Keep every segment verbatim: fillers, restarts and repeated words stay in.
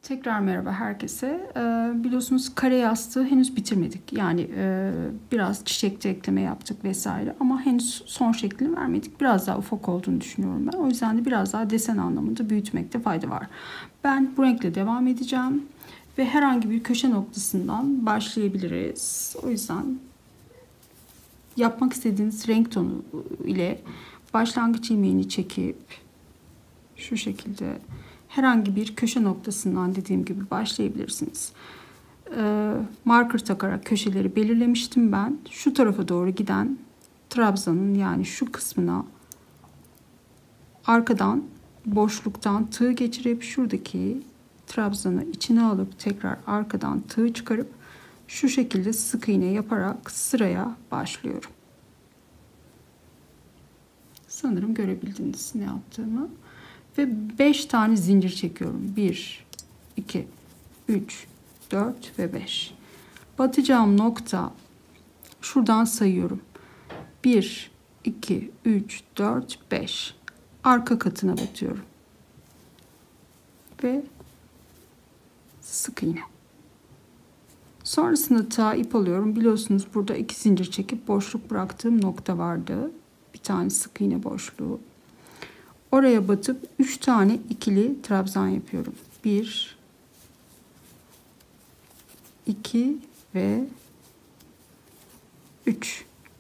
Tekrar merhaba herkese. Ee, biliyorsunuz kare yastığı henüz bitirmedik. Yani e, biraz çiçekçi ekleme yaptık vesaire ama henüz son şeklini vermedik. Biraz daha ufak olduğunu düşünüyorum ben. O yüzden de biraz daha desen anlamında büyütmekte fayda var. Ben bu renkle devam edeceğim ve herhangi bir köşe noktasından başlayabiliriz. O yüzden yapmak istediğiniz renk tonu ile başlangıç ilmeğini çekip şu şekilde herhangi bir köşe noktasından dediğim gibi başlayabilirsiniz. Ee, marker takarak köşeleri belirlemiştim ben. Şu tarafa doğru giden trabzanın yani şu kısmına arkadan boşluktan tığ geçirip şuradaki trabzanı içine alıp tekrar arkadan tığ çıkarıp şu şekilde sık iğne yaparak sıraya başlıyorum. Sanırım görebildiniz ne yaptığımı. Ve beş tane zincir çekiyorum. bir, iki, üç, dört ve beş. Batacağım nokta şuradan sayıyorum. bir, iki, üç, dört, beş. Arka katına batıyorum. Ve sık iğne. Sonrasında ta ip alıyorum. Biliyorsunuz burada iki zincir çekip boşluk bıraktığım nokta vardı. Bir tane sık iğne boşluğu. Oraya batıp üç tane ikili trabzan yapıyorum. bir iki ve üç.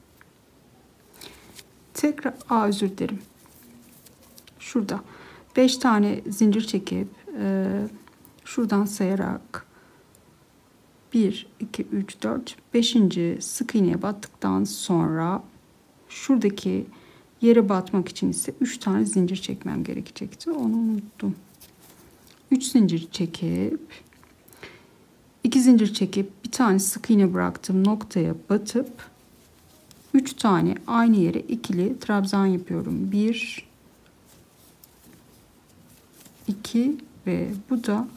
Tekrar a özür dilerim. Şurada beş tane zincir çekip e, şuradan sayarak bir iki üç dört beşinci sık iğneye battıktan sonra şuradaki yere batmak için ise üç tane zincir çekmem gerekecekti. Onu unuttum. üç zincir çekip iki zincir çekip bir tane sık iğne bıraktığım noktaya batıp üç tane aynı yere ikili trabzan yapıyorum. bir iki ve bu da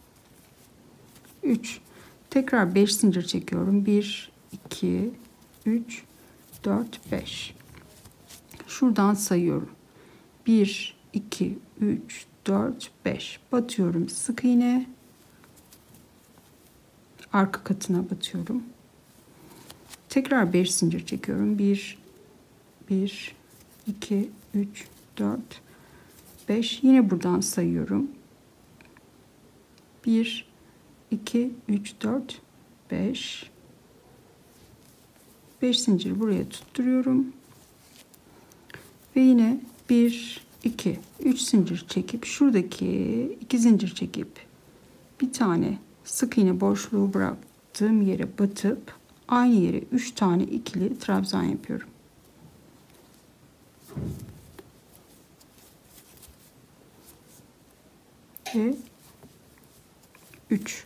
üç. Tekrar beş zincir çekiyorum. bir iki üç dört beş. Şuradan sayıyorum. bir iki üç dört beş. Batıyorum sık iğne. Arka katına batıyorum. Tekrar beş zincir çekiyorum. bir bir iki üç dört beş. Yine buradan sayıyorum. bir iki üç dört beş. beş zincir buraya tutturuyorum. Ve yine bir iki üç zincir çekip şuradaki iki zincir çekip bir tane sık iğne boşluğu bıraktığım yere batıp aynı yere üç tane ikili trabzan yapıyorum. Ve üç.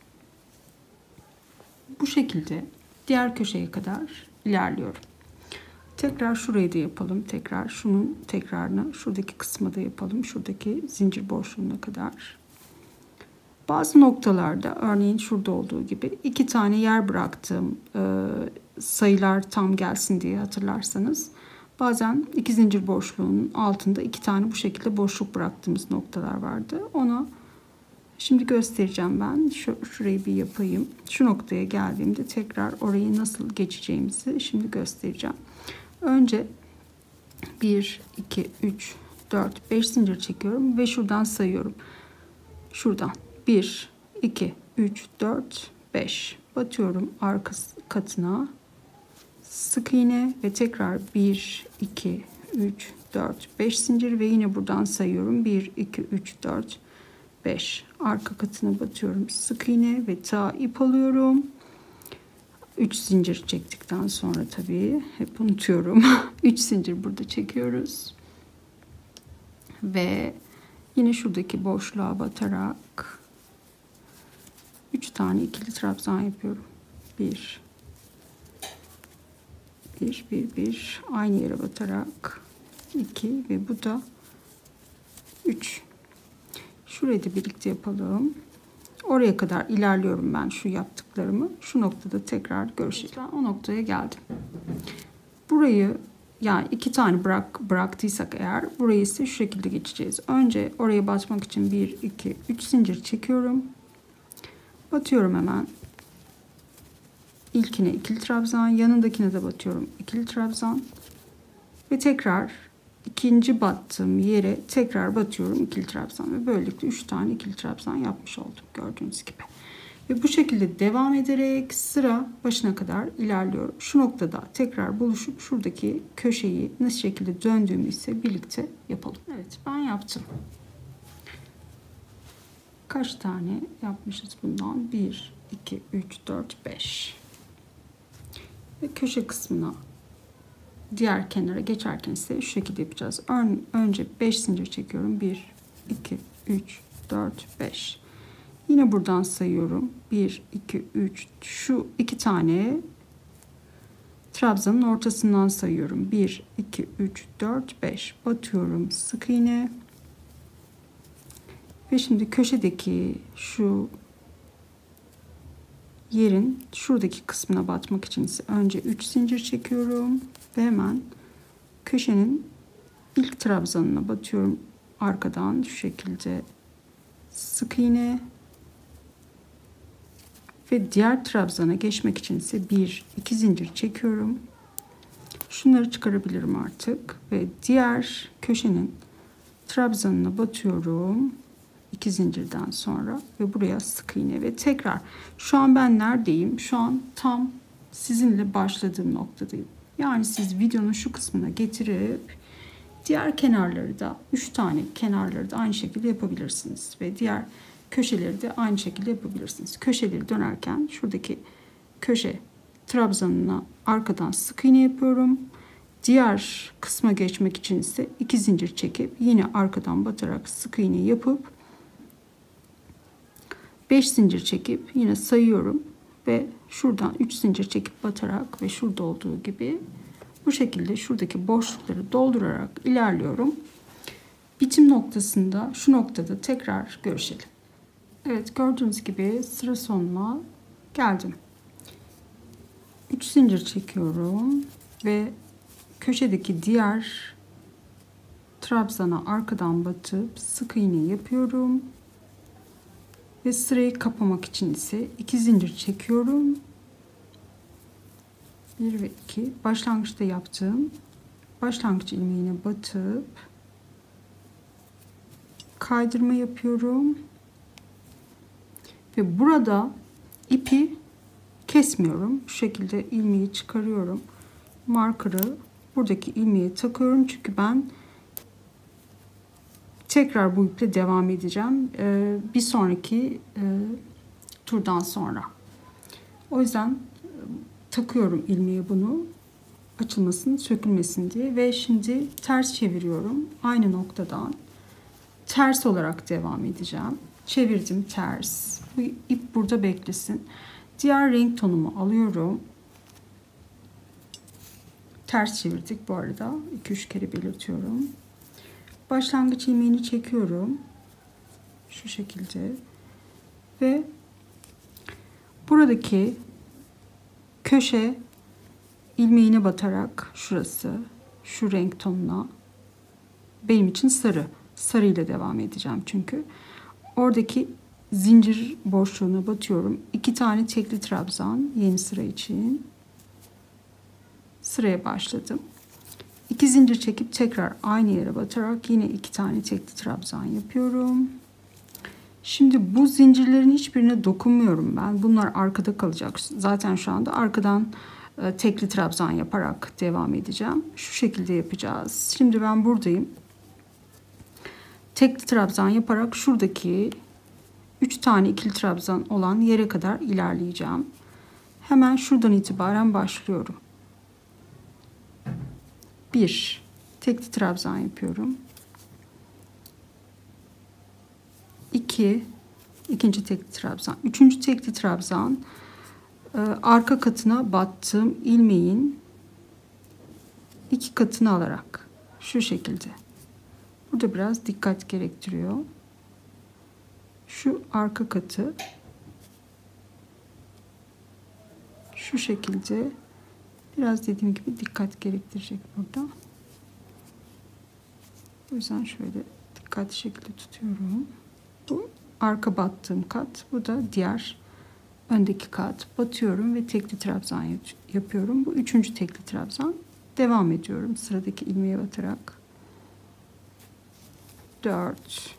Bu şekilde diğer köşeye kadar ilerliyorum. Tekrar şurayı da yapalım. Tekrar şunun tekrarını şuradaki kısma da yapalım. Şuradaki zincir boşluğuna kadar. Bazı noktalarda örneğin şurada olduğu gibi iki tane yer bıraktığım e, sayılar tam gelsin diye hatırlarsanız. Bazen iki zincir boşluğunun altında iki tane bu şekilde boşluk bıraktığımız noktalar vardı. Ona şimdi göstereceğim ben. Şu, şurayı bir yapayım. Şu noktaya geldiğimde tekrar orayı nasıl geçeceğimizi şimdi göstereceğim. Önce bir iki üç dört beş zincir çekiyorum ve şuradan sayıyorum. Şuradan bir iki üç dört beş batıyorum arka katına sık iğne ve tekrar bir iki üç dört beş zincir ve yine buradan sayıyorum. bir iki üç dört beş arka katına batıyorum sık iğne ve ta ip alıyorum. üç zincir çektikten sonra tabii hep unutuyorum. üç zincir burada çekiyoruz. Ve yine şuradaki boşluğa batarak üç tane ikili trabzan yapıyorum. bir bir bir bir aynı yere batarak iki ve bu da üç. Şurayı da birlikte yapalım. Oraya kadar ilerliyorum ben şu yaptıklarımı. Şu noktada tekrar görüşeceğiz. O noktaya geldim. Burayı yani iki tane bırak, bıraktıysak eğer burayı ise şu şekilde geçeceğiz. Önce oraya batmak için bir iki üç zincir çekiyorum. Batıyorum hemen. İlkine ikili trabzan, yanındakine de batıyorum ikili trabzan ve tekrar ikinci battığım yere tekrar batıyorum ikili trabzan ve böylelikle üç tane ikili trabzan yapmış oldum gördüğünüz gibi. Ve bu şekilde devam ederek sıra başına kadar ilerliyorum. Şu noktada tekrar buluşup şuradaki köşeyi nasıl şekilde döndüğümü ise birlikte yapalım. Evet, ben yaptım. Kaç tane yapmışız bundan? bir, iki, üç, dört, beş. Ve köşe kısmına diğer kenara geçerken ise şu şekilde yapacağız. Önce beş zincir çekiyorum. bir, iki, üç, dört, beş. Yine buradan sayıyorum. bir, iki, üç. Şu iki tane trabzanın ortasından sayıyorum. bir, iki, üç, dört, beş. Batıyorum sık iğne. Ve şimdi köşedeki şu yerin şuradaki kısmına batmak için ise önce üç zincir çekiyorum ve hemen köşenin ilk trabzanına batıyorum arkadan şu şekilde sık iğne ve diğer trabzana geçmek için ise bir iki zincir çekiyorum. Şunları çıkarabilirim artık ve diğer köşenin trabzanına batıyorum iki zincirden sonra ve buraya sık iğne ve tekrar şu an ben neredeyim? Şu an tam sizinle başladığım noktadayım. Yani siz videonun şu kısmına getirip diğer kenarları da üç tane kenarları da aynı şekilde yapabilirsiniz ve diğer köşeleri de aynı şekilde yapabilirsiniz. Köşeleri dönerken şuradaki köşe trabzanına arkadan sık iğne yapıyorum. Diğer kısma geçmek için ise iki zincir çekip yine arkadan batarak sık iğne yapıp beş zincir çekip yine sayıyorum ve şuradan üç zincir çekip batarak ve şurada olduğu gibi bu şekilde şuradaki boşlukları doldurarak ilerliyorum. Bitim noktasında şu noktada tekrar görüşelim. Evet, gördüğünüz gibi sıra sonuna geldim. üç zincir çekiyorum ve köşedeki diğer trabzana arkadan batıp sık iğne yapıyorum. Ve sırayı kapamak için ise iki zincir çekiyorum. bir ve iki. Başlangıçta yaptığım başlangıç ilmeğine batıp kaydırma yapıyorum. Ve burada ipi kesmiyorum. Şu şekilde ilmeği çıkarıyorum. Markerı buradaki ilmeğe takıyorum. Çünkü ben tekrar bu iple devam edeceğim. Ee, bir sonraki e, turdan sonra. O yüzden takıyorum ilmeğe bunu. Açılmasın, sökülmesin diye. Ve şimdi ters çeviriyorum. Aynı noktadan ters olarak devam edeceğim. Çevirdim ters. Bu ip burada beklesin. Diğer renk tonumu alıyorum. Ters çevirdik bu arada. iki üç kere belirtiyorum. Başlangıç ilmeğini çekiyorum. Şu şekilde. Ve buradaki köşe ilmeğine batarak şurası, şu renk tonuna, benim için sarı. Sarı ile devam edeceğim çünkü. Oradaki zincir boşluğuna batıyorum. İki tane tekli trabzan yeni sıra için. Sıraya başladım. İki zincir çekip tekrar aynı yere batarak yine iki tane tekli trabzan yapıyorum. Şimdi bu zincirlerin hiçbirine dokunmuyorum ben. Bunlar arkada kalacak. Zaten şu anda arkadan e, tekli trabzan yaparak devam edeceğim. Şu şekilde yapacağız. Şimdi ben buradayım. Tekli trabzan yaparak şuradaki üç tane ikili trabzan olan yere kadar ilerleyeceğim. Hemen şuradan itibaren başlıyorum. bir tekli trabzan yapıyorum. iki ikinci tekli trabzan. Üçüncü tekli trabzan arka katına battığım ilmeğin iki katını alarak şu şekilde. Burada biraz dikkat gerektiriyor. Şu arka katı şu şekilde biraz dediğim gibi dikkat gerektirecek burada. O yüzden şöyle dikkatli şekilde tutuyorum. Bu arka battığım kat. Bu da diğer öndeki kat batıyorum ve tekli trabzan yapıyorum. Bu üçüncü tekli trabzan. Devam ediyorum sıradaki ilmeğe batarak. dört,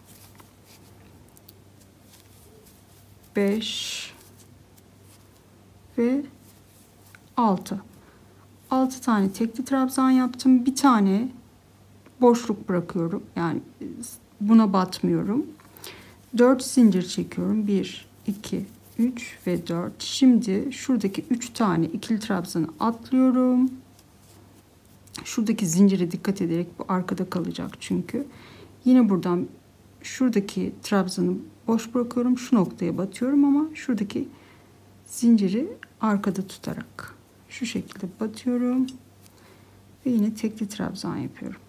beş ve altı. altı tane tekli trabzan yaptım. Bir tane boşluk bırakıyorum. Yani buna batmıyorum. dört zincir çekiyorum. bir, iki, üç ve dört. Şimdi şuradaki üç tane ikili trabzanı atlıyorum. Şuradaki zincire dikkat ederek, bu arkada kalacak çünkü. Yine buradan şuradaki trabzanı boş bırakıyorum. Şu noktaya batıyorum ama şuradaki zinciri arkada tutarak şu şekilde batıyorum ve yine tekli trabzan yapıyorum.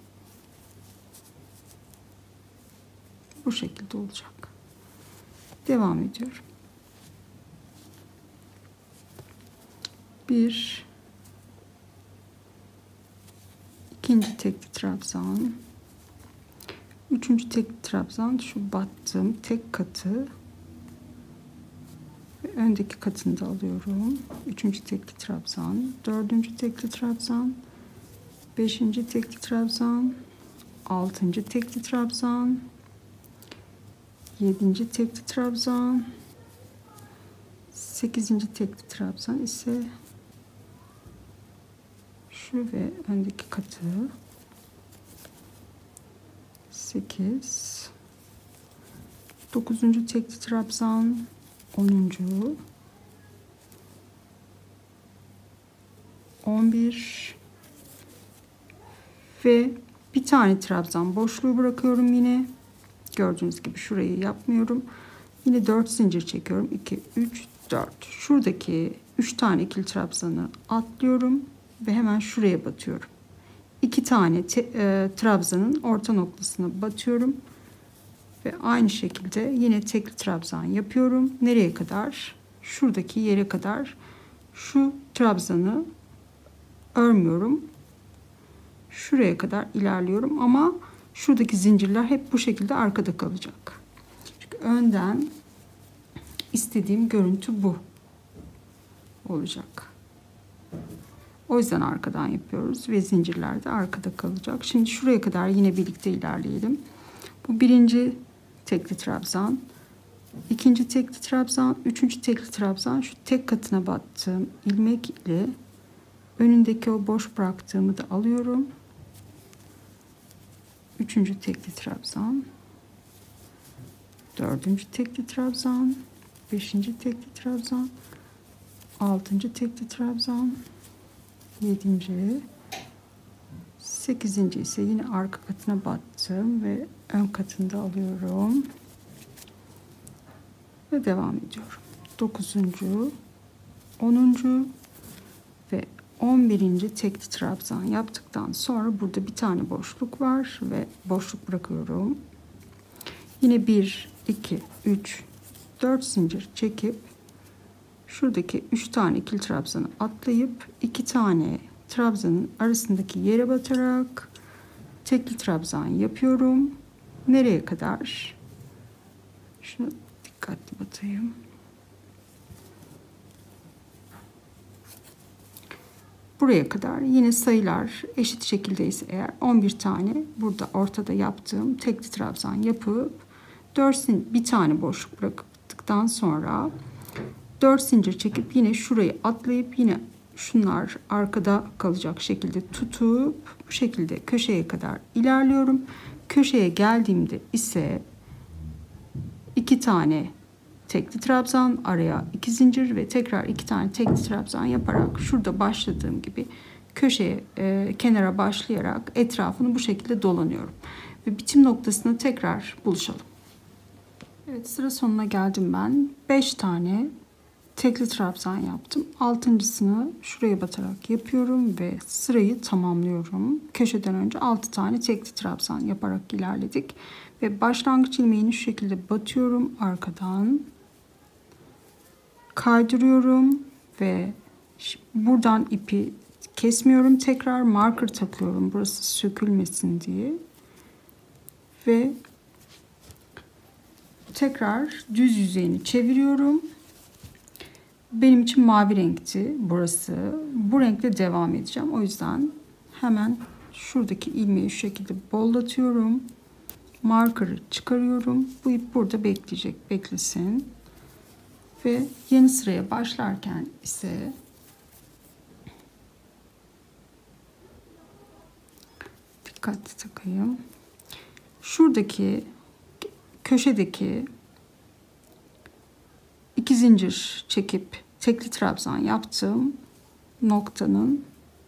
Bu şekilde olacak. Devam ediyorum. Bir, ikinci tekli trabzan, üçüncü tekli trabzan, şu battığım tek katı ve öndeki katını da alıyorum. Üçüncü tekli trabzan, dördüncü tekli trabzan, beşinci tekli trabzan, altıncı tekli trabzan, yedinci tekli trabzan, sekizinci tekli trabzan ise şu ve öndeki katı, sekiz, dokuzuncu tekli trabzan, onuncu, on bir ve bir tane trabzan boşluğu bırakıyorum yine. Gördüğünüz gibi şurayı yapmıyorum. Yine dört zincir çekiyorum. iki, üç, dört. Şuradaki üç tane ikili trabzanı atlıyorum ve hemen şuraya batıyorum. iki tane te, e, trabzanın orta noktasına batıyorum ve aynı şekilde yine tekli trabzan yapıyorum. Nereye kadar? Şuradaki yere kadar. Şu trabzanı örmüyorum. Şuraya kadar ilerliyorum ama şuradaki zincirler hep bu şekilde arkada kalacak. Çünkü önden istediğim görüntü bu olacak. O yüzden arkadan yapıyoruz ve zincirler de arkada kalacak. Şimdi şuraya kadar yine birlikte ilerleyelim. Bu birinci tekli trabzan, ikinci tekli trabzan, üçüncü tekli trabzan. Şu tek katına battığım ilmek ile önündeki o boş bıraktığımı da alıyorum. Üçüncü tekli trabzan, dördüncü tekli trabzan, beşinci tekli trabzan, altıncı tekli trabzan, yedinci, sekizinci ise yine arka katına battım ve ön katını da alıyorum ve devam ediyorum. dokuzuncu, onuncu ve on birinci tekli trabzan yaptıktan sonra burada bir tane boşluk var ve boşluk bırakıyorum. Yine bir, iki, üç, dört zincir çekip şuradaki üç tane ikili trabzanı atlayıp iki tane trabzanın arasındaki yere batarak tekli trabzan yapıyorum. Nereye kadar? Şunu dikkatli batayım. Buraya kadar yine sayılar eşit şekildeyse eğer on bir tane burada ortada yaptığım tekli trabzan yapıp dört bir tane boşluk bıraktıktan sonra dört zincir çekip yine şurayı atlayıp yine şunlar arkada kalacak şekilde tutup bu şekilde köşeye kadar ilerliyorum. Köşeye geldiğimde ise iki tane tekli trabzan, araya iki zincir ve tekrar iki tane tekli trabzan yaparak şurada başladığım gibi köşeye e, kenara başlayarak etrafını bu şekilde dolanıyorum ve bitim noktasına tekrar buluşalım. Evet, sıra sonuna geldim ben. beş tane tekli trabzan yaptım. altıncısını şuraya batarak yapıyorum ve sırayı tamamlıyorum. Köşeden önce altı tane tekli trabzan yaparak ilerledik ve başlangıç ilmeğini şu şekilde batıyorum, arkadan kaydırıyorum ve buradan ipi kesmiyorum, tekrar marker takıyorum burası sökülmesin diye ve tekrar düz yüzeyini çeviriyorum benim için mavi renkti burası. Bu renkle devam edeceğim. O yüzden hemen şuradaki ilmeği şu şekilde bollatıyorum. Marker'ı çıkarıyorum. Bu ip burada bekleyecek. Beklesin. Ve yeni sıraya başlarken ise dikkatli takayım. Şuradaki köşedeki iki zincir çekip tekli trabzan yaptığım noktanın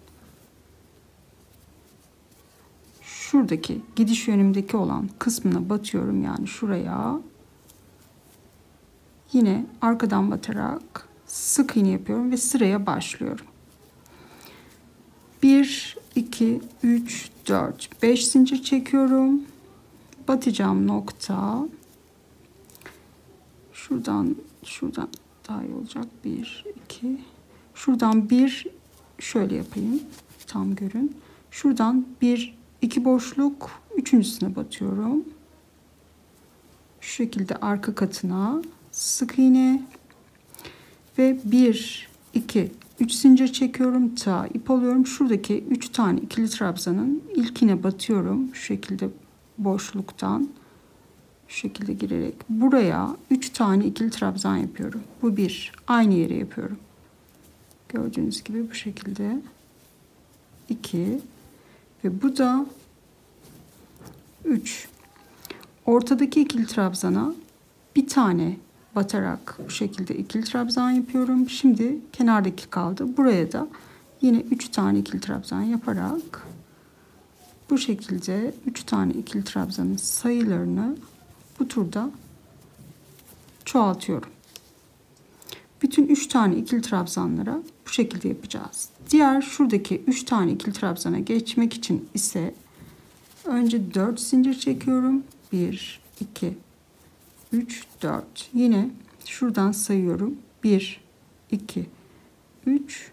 şuradaki gidiş yönümdeki olan kısmına batıyorum, yani şuraya. Yine arkadan batarak sık iğne yapıyorum ve sıraya başlıyorum. bir, iki, üç, dört, beş zincir çekiyorum. Batacağım nokta. Şuradan şuradan daha iyi olacak. bir, iki. Şuradan bir, şöyle yapayım. Tam görün. Şuradan bir, iki boşluk, üçüncüsüne batıyorum. Şu şekilde arka katına sık iğne ve bir, iki, üç zincir çekiyorum. Ta ip alıyorum. Şuradaki üç tane ikili trabzanın ilkine batıyorum. Şu şekilde boşluktan şu şekilde girerek buraya üç tane ikili trabzan yapıyorum. Bu bir. Aynı yere yapıyorum. Gördüğünüz gibi bu şekilde iki ve bu da üç. Ortadaki ikili trabzana bir tane batarak bu şekilde ikili trabzan yapıyorum. Şimdi kenardaki kaldı. Buraya da yine üç tane ikili trabzan yaparak bu şekilde üç tane ikili trabzanın sayılarını bu turda çoğaltıyorum. Bütün üç tane ikili trabzanlara bu şekilde yapacağız. Diğer şuradaki üç tane ikili trabzana geçmek için ise önce dört zincir çekiyorum. bir, iki, üç, dört. Yine şuradan sayıyorum. bir, iki, üç.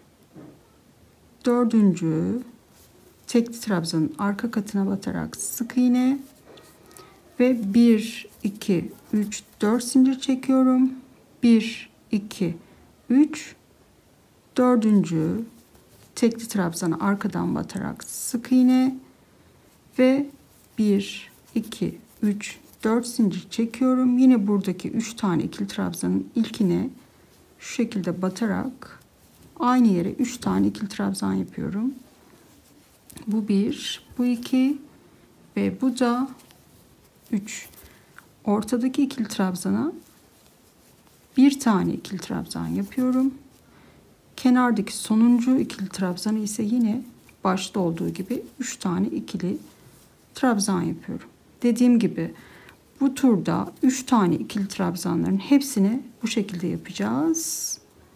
Dördüncü tekli trabzanın arka katına batarak sık iğne ve bir, iki, üç, dört zincir çekiyorum. bir, iki, üç. Dördüncü tekli trabzanı arkadan batarak sık iğne ve bir, iki, üç, dört zincir çekiyorum. Yine buradaki üç tane ikili trabzanın ilkine şu şekilde batarak aynı yere üç tane ikili trabzan yapıyorum. Bu bir, bu iki ve bu da üç. Ortadaki ikili trabzana bir tane ikili trabzan yapıyorum. Kenardaki sonuncu ikili trabzanı ise yine başta olduğu gibi üç tane ikili trabzan yapıyorum. Dediğim gibi bu turda üç tane ikili trabzanların hepsini bu şekilde yapacağız.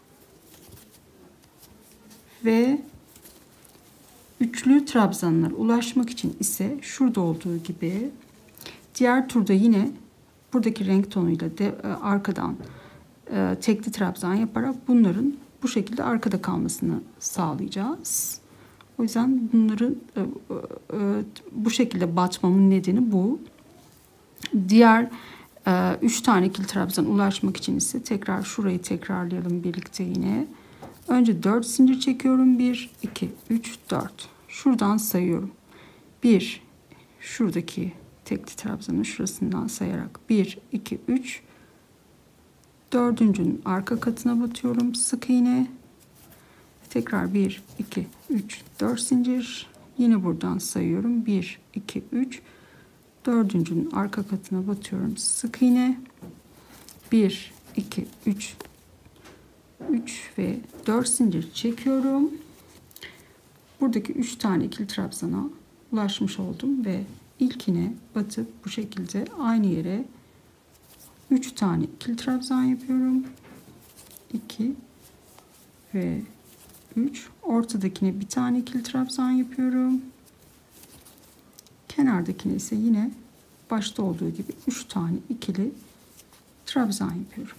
Ve üçlü trabzanlara ulaşmak için ise şurada olduğu gibi diğer turda yine buradaki renk tonuyla de, arkadan e, tekli trabzan yaparak bunların bu şekilde arkada kalmasını sağlayacağız. O yüzden bunları e, e, bu şekilde batmamın nedeni bu. Diğer üç tane ikili trabzan ulaşmak için ise tekrar şurayı tekrarlayalım birlikte yine. Önce dört zincir çekiyorum. bir, iki, üç, dört. Şuradan sayıyorum. bir, şuradaki tekli trabzanın şurasından sayarak bir, iki, üç. Dördüncünün arka katına batıyorum. Sık iğne. Tekrar bir, iki, üç, dört zincir. Yine buradan sayıyorum. bir, iki, üç. Dördüncünün arka katına batıyorum. Sık iğne. bir, iki, üç, üç ve dört zincir çekiyorum. Buradaki üç tane ikili trabzana ulaşmış oldum ve ilkine batıp bu şekilde aynı yere üç tane ikili trabzan yapıyorum. iki ve üç. Ortadakine bir tane ikili trabzan yapıyorum. Kenardakine ise yine başta olduğu gibi üç tane ikili trabzan yapıyorum.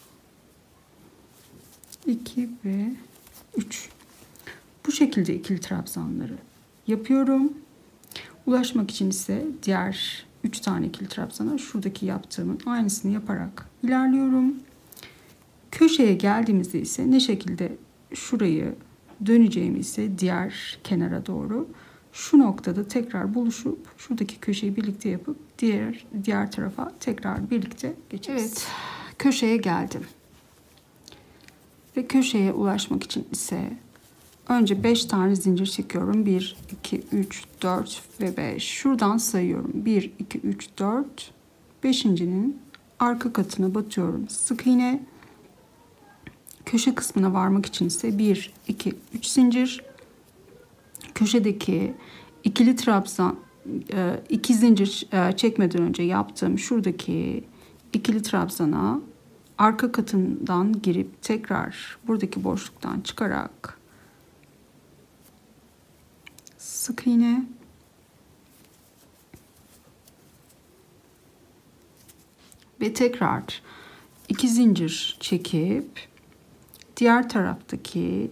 iki ve üç. Bu şekilde ikili trabzanları yapıyorum. Ulaşmak için ise diğer üç tane ikili trabzana şuradaki yaptığımın aynısını yaparak ilerliyorum. Köşeye geldiğimizde ise ne şekilde şurayı döneceğimi ise diğer kenara doğru şu noktada tekrar buluşup şuradaki köşeyi birlikte yapıp diğer diğer tarafa tekrar birlikte geçeceğiz. Evet, köşeye geldim. Ve köşeye ulaşmak için ise önce beş tane zincir çekiyorum. bir, iki, üç, dört ve beş. Şuradan sayıyorum. bir, iki, üç, dört. beşincinin arka katına batıyorum. Sık iğne. Köşe kısmına varmak için ise bir, iki, üç zincir. Köşedeki ikili trabzan, iki zincir çekmeden önce yaptığım şuradaki ikili trabzana arka katından girip tekrar buradaki boşluktan çıkarak sık iğne ve tekrar iki zincir çekip diğer taraftaki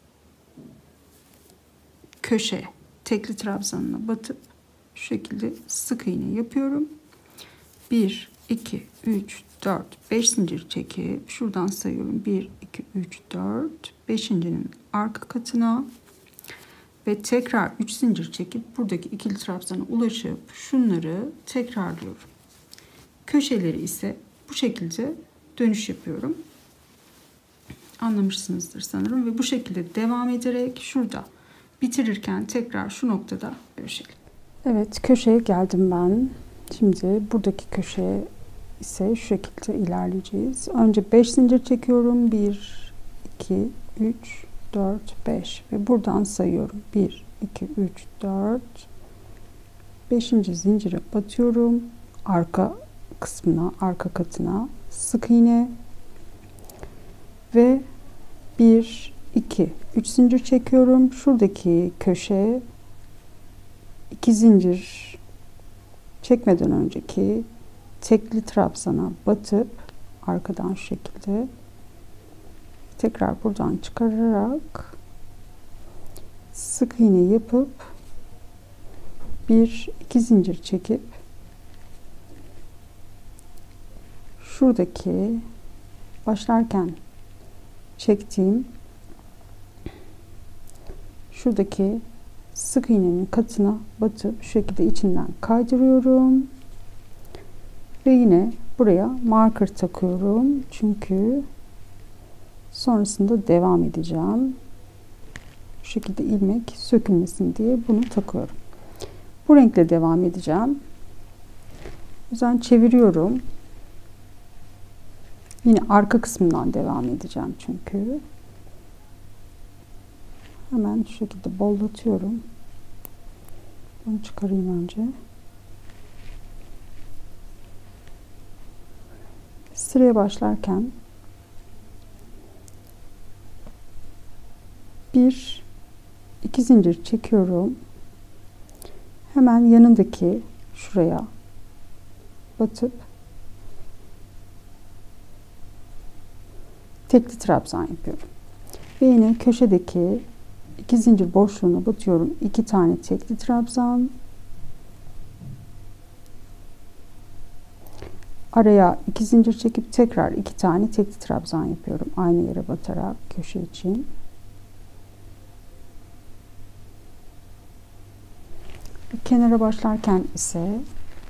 köşe tekli trabzanına batıp şu şekilde sık iğne yapıyorum. bir, iki, üç, dört, beş zincir çekip şuradan sayıyorum. bir, iki, üç, dört. beşincinin arka katına ve tekrar üç zincir çekip buradaki ikili trabzana ulaşıp şunları tekrarlıyorum. Köşeleri ise bu şekilde dönüş yapıyorum. Anlamışsınızdır sanırım ve bu şekilde devam ederek şurada bitirirken tekrar şu noktada görüşelim. Evet, köşeye geldim ben. Şimdi buradaki köşeye ise şu şekilde ilerleyeceğiz. Önce beş zincir çekiyorum. bir, iki, üç, dört, beş ve buradan sayıyorum. bir, iki, üç, dört. beşinci zincire batıyorum. Arka kısmına, arka katına sık iğne ve bir, iki, üç zincir çekiyorum. Şuradaki köşe iki zincir çekmeden önceki tekli trabzana batıp arkadan şu şekilde tekrar buradan çıkararak sık iğne yapıp bir, iki zincir çekip şuradaki başlarken çektiğim şuradaki sık iğnenin katına batıp şu şekilde içinden kaydırıyorum ve yine buraya marker takıyorum çünkü sonrasında devam edeceğim. Bu şekilde ilmek sökülmesin diye bunu takıyorum. Bu renkle devam edeceğim. O yüzden çeviriyorum. Yine arka kısmından devam edeceğim çünkü. Hemen şu şekilde bollatıyorum. Bunu çıkarayım önce. Sıraya başlarken bir, iki zincir çekiyorum. Hemen yanındaki şuraya batıp tekli trabzan yapıyorum. Ve yine köşedeki iki zincir boşluğuna batıyorum. iki tane tekli trabzan. Araya iki zincir çekip tekrar iki tane tekli trabzan yapıyorum. Aynı yere batarak köşe için. Kenara başlarken ise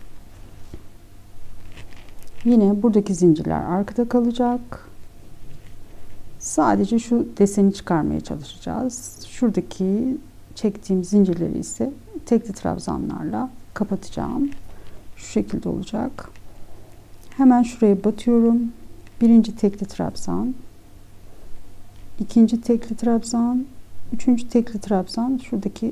yine buradaki zincirler arkada kalacak. Sadece şu deseni çıkarmaya çalışacağız. Şuradaki çektiğim zincirleri ise tekli trabzanlarla kapatacağım. Şu şekilde olacak. Hemen şuraya batıyorum. Birinci tekli trabzan, ikinci tekli trabzan, üçüncü tekli trabzan. Şuradaki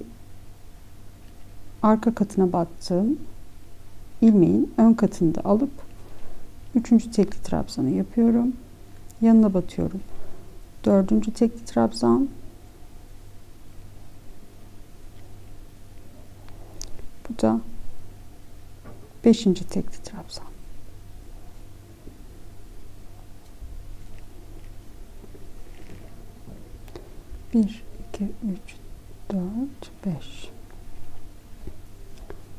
arka katına battığım ilmeğin ön katını da alıp üçüncü tekli trabzanı yapıyorum. Yanına batıyorum. Dördüncü tekli trabzan, bu da beşinci tekli trabzan. Bir, iki, üç, dört, beş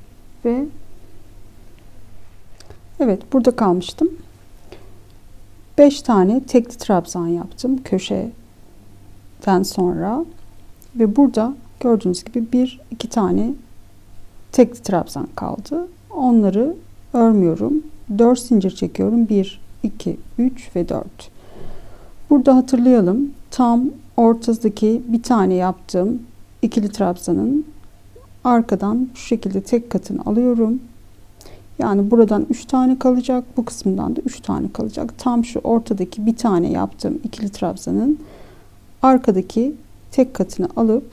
ve evet, burada kalmıştım. beş tane tekli trabzan yaptım köşeden sonra ve burada gördüğünüz gibi bir iki tane tekli trabzan kaldı. Onları örmüyorum. dört zincir çekiyorum. bir iki üç ve dört. Burada hatırlayalım. Tam ortadaki bir tane yaptığım ikili trabzanın arkadan şu şekilde tek katını alıyorum. Yani buradan üç tane kalacak. Bu kısmından da üç tane kalacak. Tam şu ortadaki bir tane yaptığım ikili trabzanın arkadaki tek katını alıp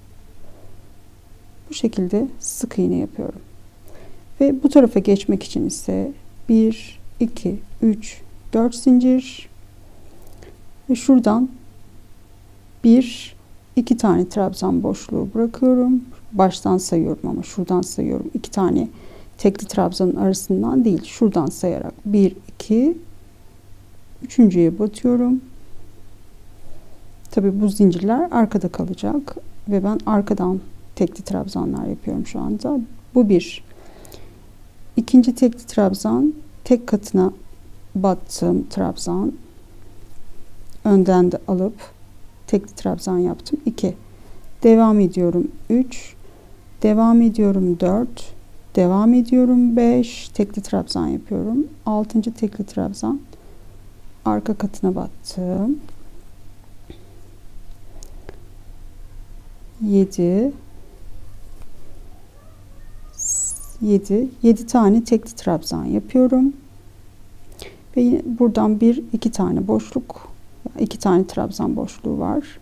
bu şekilde sık iğne yapıyorum. Ve bu tarafa geçmek için ise bir iki üç dört zincir ve şuradan bir iki tane trabzan boşluğu bırakıyorum. Baştan sayıyorum ama şuradan sayıyorum. iki tane tekli trabzanın arasından değil, şuradan sayarak bir iki üçüncüye batıyorum. Tabi bu zincirler arkada kalacak ve ben arkadan tekli trabzanlar yapıyorum şu anda. Bu bir. İkinci tekli trabzan, tek katına battığım trabzan, önden de alıp tekli trabzan yaptım. iki. Devam ediyorum. üç. Devam ediyorum. dört. Devam ediyorum. beş. Tekli trabzan yapıyorum. altıncı tekli trabzan. Arka katına battım. yedi. yedi. yedi tane tekli trabzan yapıyorum. Ve yine buradan bir iki tane boşluk, iki tane trabzan boşluğu var.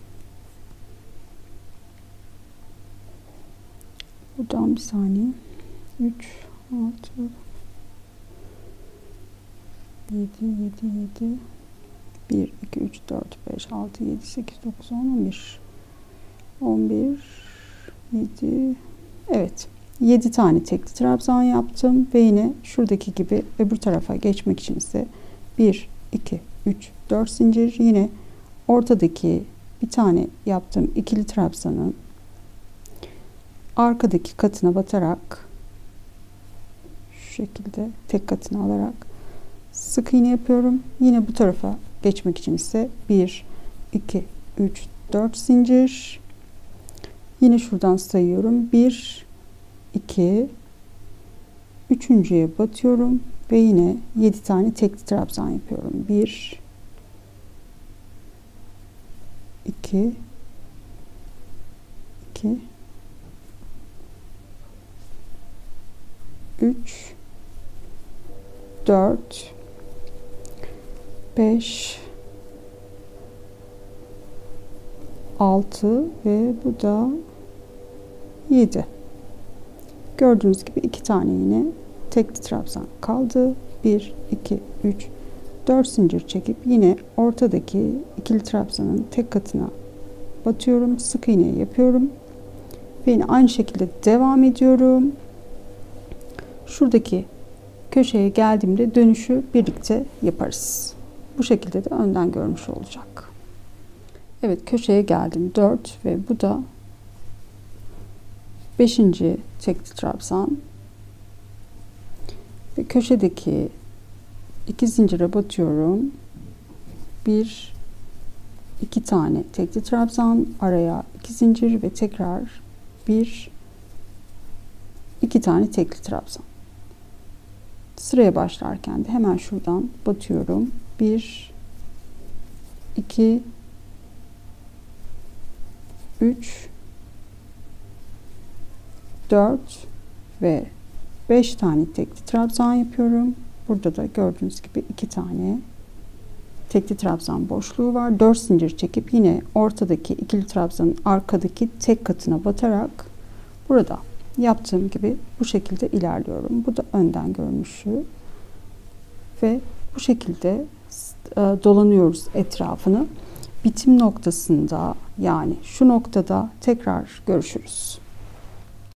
Buradan bir saniye. üç, altı, yedi, yedi, yedi, bir, iki, üç, dört, beş, altı, yedi, sekiz, dokuz, on, on bir, on bir, yedi, evet. yedi tane tekli trabzan yaptım ve yine şuradaki gibi öbür tarafa geçmek için ise bir, iki, üç, dört zincir, yine ortadaki bir tane yaptığım ikili trabzanın arkadaki katına batarak şu şekilde tek katını alarak sık iğne yapıyorum. Yine bu tarafa geçmek için ise bir, iki, üç, dört zincir, yine şuradan sayıyorum. bir, iki, üçüncüye batıyorum ve yine yedi tane tekli trabzan yapıyorum. bir, iki, iki, üç, dört, beş, altı ve bu da yedi. Gördüğünüz gibi iki tane yine tekli trabzan kaldı. bir, iki, üç, dört zincir çekip yine ortadaki ikili trabzanın tek katına batıyorum. Sık iğne yapıyorum. Ve yine aynı şekilde devam ediyorum. Şuradaki köşeye geldiğimde dönüşü birlikte yaparız. Bu şekilde de önden görmüş olacak. Evet, köşeye geldim. dört ve bu da beşinci tekli trabzan ve köşedeki iki zincire batıyorum. bir, iki tane tekli trabzan, araya iki zincir ve tekrar bir, iki tane tekli trabzan. Sıraya başlarken de hemen şuradan batıyorum. bir, iki, üç, dört ve beş tane tekli trabzan yapıyorum. Burada da gördüğünüz gibi iki tane tekli trabzan boşluğu var. dört zincir çekip yine ortadaki ikili trabzanın arkadaki tek katına batarak burada yaptığım gibi bu şekilde ilerliyorum. Bu da önden görünüşü ve bu şekilde dolanıyoruz etrafını. Bitim noktasında, yani şu noktada tekrar görüşürüz.